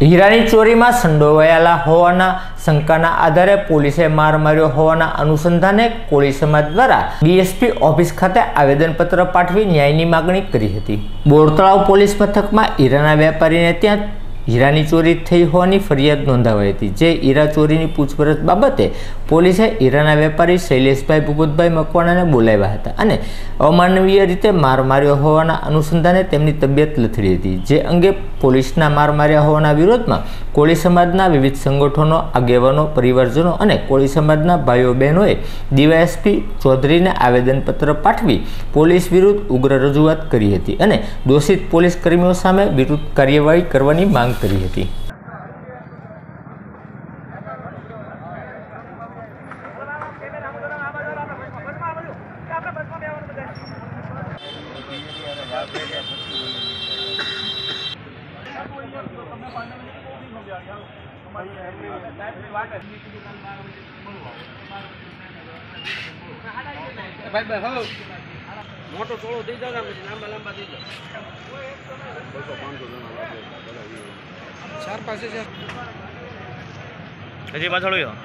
હીરાની ચોરીમાં સંડોવાયેલા હોવાના શંકાના આધારે પોલીસે માર માર્યો હોવાના અનુસંધાને કોળી સમાજ દ્વારા ડીએસપી ઓફિસ ખાતે આવેદનપત્ર પાઠવી ન્યાયની માગણી કરી હતી। બોરતળાવ પોલીસ મથકમાં હીરાના વેપારીને ત્યાં હીરાની ચોરી થઈ હોવાની ફરિયાદ નોંધાવાઈ હતી, જે હીરા ચોરીની પૂછપરછ બાબતે પોલીસે હીરાના વેપારી શૈલેષભાઈ ભૂપતભાઈ મકવાણાને બોલાવ્યા હતા અને અમાનવીય રીતે માર માર્યો હોવાના અનુસંધાને તેમની તબિયત લથડી હતી, જે અંગે પોલીસના માર માર્યા હોવાના વિરોધમાં કોળી સમાજના વિવિધ સંગઠનો, આગેવાનો, પરિવારજનો અને કોળી સમાજના ભાઈઓ બહેનોએ ડીવાયએસપી ચૌધરીને આવેદનપત્ર પાઠવી પોલીસ વિરુદ્ધ ઉગ્ર રજૂઆત કરી હતી અને દોષિત પોલીસ કર્મીઓ સામે વિરુદ્ધ કાર્યવાહી કરવાની માંગ કરી હતી। मोटो टोलो दे जाओ ना, लांबा लांबा दे जाओ। 4 पासे से हजी पाछळ हो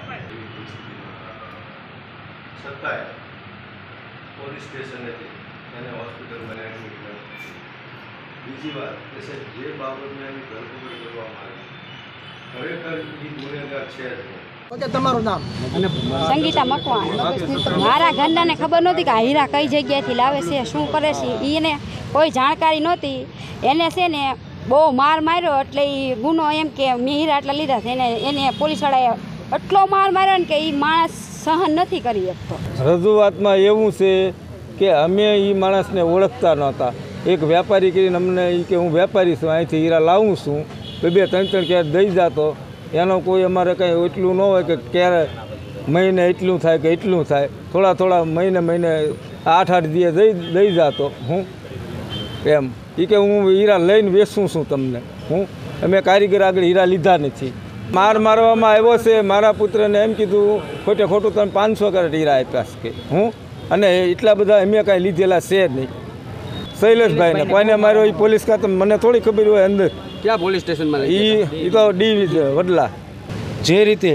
છતાંય પોલીસ સ્ટેશને એને હોસ્પિટલમાં એડમિટ કર્યો। બીજી વાત કે સાહેબ જે બાબતમાં એની ધરપકડ કરવામાં આવી ખરેખર એ ગુનેગાર છે જ નહીં। તમારું નામ? સંગીતા મકવાણા। મારા ઘરનાને ખબર નહોતી કે હીરા કઈ જગ્યાએથી લાવે છે, શું કરે છે, એને કોઈ જાણકારી નહોતી। એને છે ને બહુ માર માર્યો, એટલે એ ગુનો એમ કે મેં હીરા એટલા લીધા છે, એને પોલીસવાળાએ એટલો માર માર્યો ને કે એ માણસ સહન નથી કરી શકતો। રજૂઆતમાં એવું છે કે અમે એ માણસને ઓળખતા નહોતા। એક વેપારી કરીને અમને એ કે હું વેપારી છું, અહીંથી હીરા લાવું છું, 2-3 ક્યાંક દઈ જતો, એનો કોઈ અમારે કંઈ એટલું ન હોય કે ક્યારે મહિને એટલું થાય કે એટલું થાય, થોડા મહિને 8-8 દિવસ દઈ જતો હું એમ। એ કે હું હીરા લઈને વેચું છું તમને, અમે કારીગર આગળ હીરા લીધા નથી। માર મારવામાં આવ્યો છે। મારા પુત્રને એમ કીધું ખોટું તમે 500 કેરેટ હીરા આપ્યા છે કે અને એટલા બધા અમે કાંઈ લીધેલા છે નહીં। શૈલેષભાઈને કોઈને માર્યો એ પોલીસ ખાતે મને થોડી ખબર હોય અંદર ક્યાં પોલીસ સ્ટેશનમાં? એ તો ડી વડલા। જે રીતે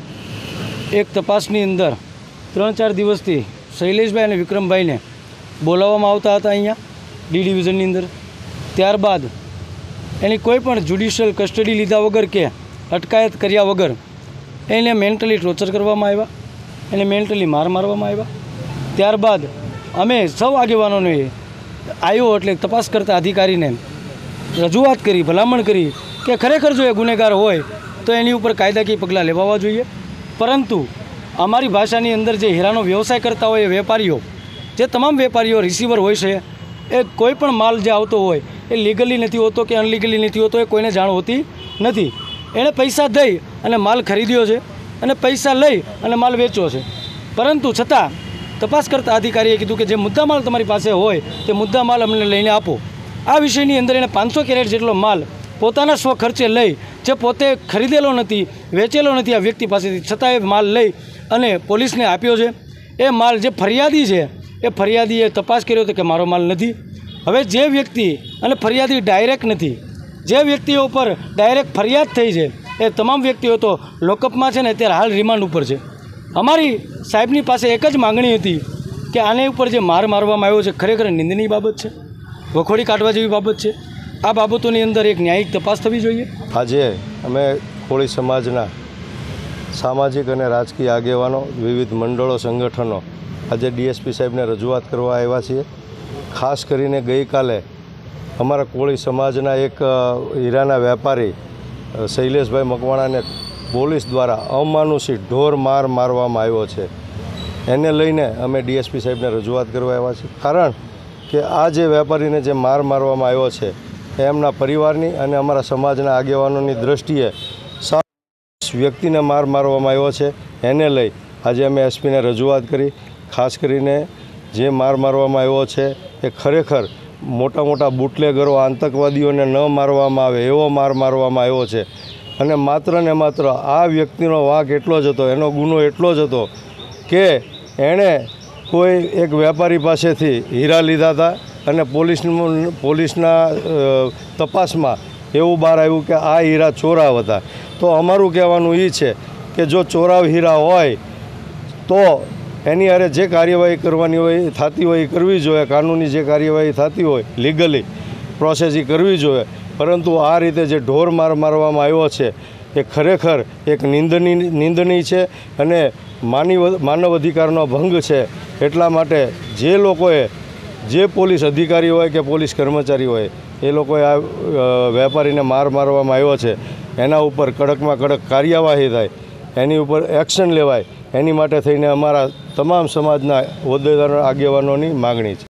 એક તપાસની અંદર 3-4 દિવસથી શૈલેષભાઈ અને વિક્રમભાઈને બોલાવવામાં આવતા હતા અહીંયા ડી ડિવિઝનની અંદર, ત્યારબાદ એની કોઈ પણ જ્યુડિશિયલ કસ્ટડી લીધા વગર કે અટકાયત કર્યા વગર એને મેન્ટલી ટોર્ચર કરવામાં આવ્યા, એને મેન્ટલી માર મારવામાં આવ્યા। ત્યારબાદ અમે સૌ આગેવાનોને આવ્યો એટલે તપાસ કરતા અધિકારીને રજૂઆત કરી, ભલામણ કરી કે ખરેખર જો એ ગુનેગાર હોય તો એની ઉપર કાયદાકીય પગલાં લેવાવા જોઈએ। પરંતુ અમારી ભાષાની અંદર જે હીરાનો વ્યવસાય કરતા હોય એ વેપારીઓ, જે તમામ વેપારીઓ રિસીવર હોય છે, એ કોઈ પણ માલ જે આવતો હોય એ લીગલી નથી હોતો કે અનલીગલી નથી હોતો, એ કોઈને જાણ હોતી નથી। એણે પૈસા દઈ અને માલ ખરીદ્યો છે અને પૈસા લઈ અને માલ વેચ્યો છે, પરંતુ છતાં તપાસ કરતા અધિકારીએ કીધું કે જે મુદ્દામાલ તમારી પાસે હોય તે મુદ્દામાલ અમને લઈને આપો। આ વિષયની અંદર એણે 500 કેરેટ જેટલો માલ પોતાના સ્વ ખર્ચે લઈ, જે પોતે ખરીદેલો નથી, વેચેલો નથી આ વ્યક્તિ પાસેથી, છતાં એ માલ લઈ અને પોલીસને આપ્યો છે। એ માલ જે ફરિયાદી છે એ ફરિયાદીએ તપાસ કર્યો હતો કે મારો માલ નથી। હવે જે વ્યક્તિ અને ફરિયાદી ડાયરેક્ટ નથી, જે વ્યક્તિઓ ઉપર ડાયરેક્ટ ફરિયાદ થઈ છે એ તમામ વ્યક્તિઓ તો લોકઅપમાં છે ને અત્યારે હાલ રિમાન્ડ ઉપર છે। અમારી સાહેબની પાસે એક જ માગણી હતી કે આને ઉપર જે માર મારવામાં આવ્યો છે ખરેખર નિંદનીય બાબત છે, વખોડી કાઢવા જેવી બાબત છે। આ બાબતોની અંદર એક ન્યાયિક તપાસ થવી જોઈએ। આજે અમે કોળી સમાજના સામાજિક અને રાજકીય આગેવાનો, વિવિધ મંડળો, સંગઠનો આજે ડીએસપી સાહેબને રજૂઆત કરવા આવ્યા છીએ। ખાસ કરીને ગઈકાલે અમારા કોળી સમાજના એક હીરાના વેપારી શૈલેષભાઈ મકવાણાને પોલીસ દ્વારા અમાનુષી ઢોર માર મારવામાં આવ્યો છે। એને લઈને અમે ડીએસપી સાહેબને રજૂઆત કરવા આવ્યા છીએ, કારણ કે આ જે વેપારીને જે માર મારવામાં આવ્યો છે એમના પરિવારની અને અમારા સમાજના આગેવાનોની દૃષ્ટિએ વ્યક્તિને માર મારવામાં આવ્યો છે। એને લઈ આજે અમે એસપીને રજૂઆત કરી। ખાસ કરીને જે માર મારવામાં આવ્યો છે એ ખરેખર મોટા બુટલેગરો, આતંકવાદીઓને ન મારવામાં આવે એવો માર મારવામાં આવ્યો છે અને માત્ર ને માત્ર આ વ્યક્તિનો વાંક એટલો જ હતો, એનો ગુનો એટલો જ હતો કે એણે કોઈ એક વેપારી પાસેથી હીરા લીધા હતા અને પોલીસના તપાસમાં એવું બહાર આવ્યું કે આ હીરા ચોરાવ હતા. તો અમારું કહેવાનું એ છે કે જો ચોરાવ હીરા હોય તો એની હારે જે કાર્યવાહી કરવાની હોય થતી હોય એ કરવી જોઈએ. કાનૂની જે કાર્યવાહી થતી હોય લીગલી પ્રોસેસ એ કરવી જોઈએ. પરંતુ આ રીતે જે ઢોર મારવામાં આવ્યો છે એ ખરેખર એક નિંદનીય છે અને માનવ અધિકારનો ભંગ છે. એટલા માટે જે લોકોએ જે પોલીસ અધિકારી હોય કે પોલીસ કર્મચારી હોય એ લોકોએ આ વેપારીને મારવામાં આવ્યો છે એના ઉપર કડકમાં કડક કાર્યવાહી થાય, એની ઉપર એક્શન લેવાય, એની માટે થઈને અમારા તમામ સમાજના હોદ્દેદારો આગેવાનોની માગણી છે.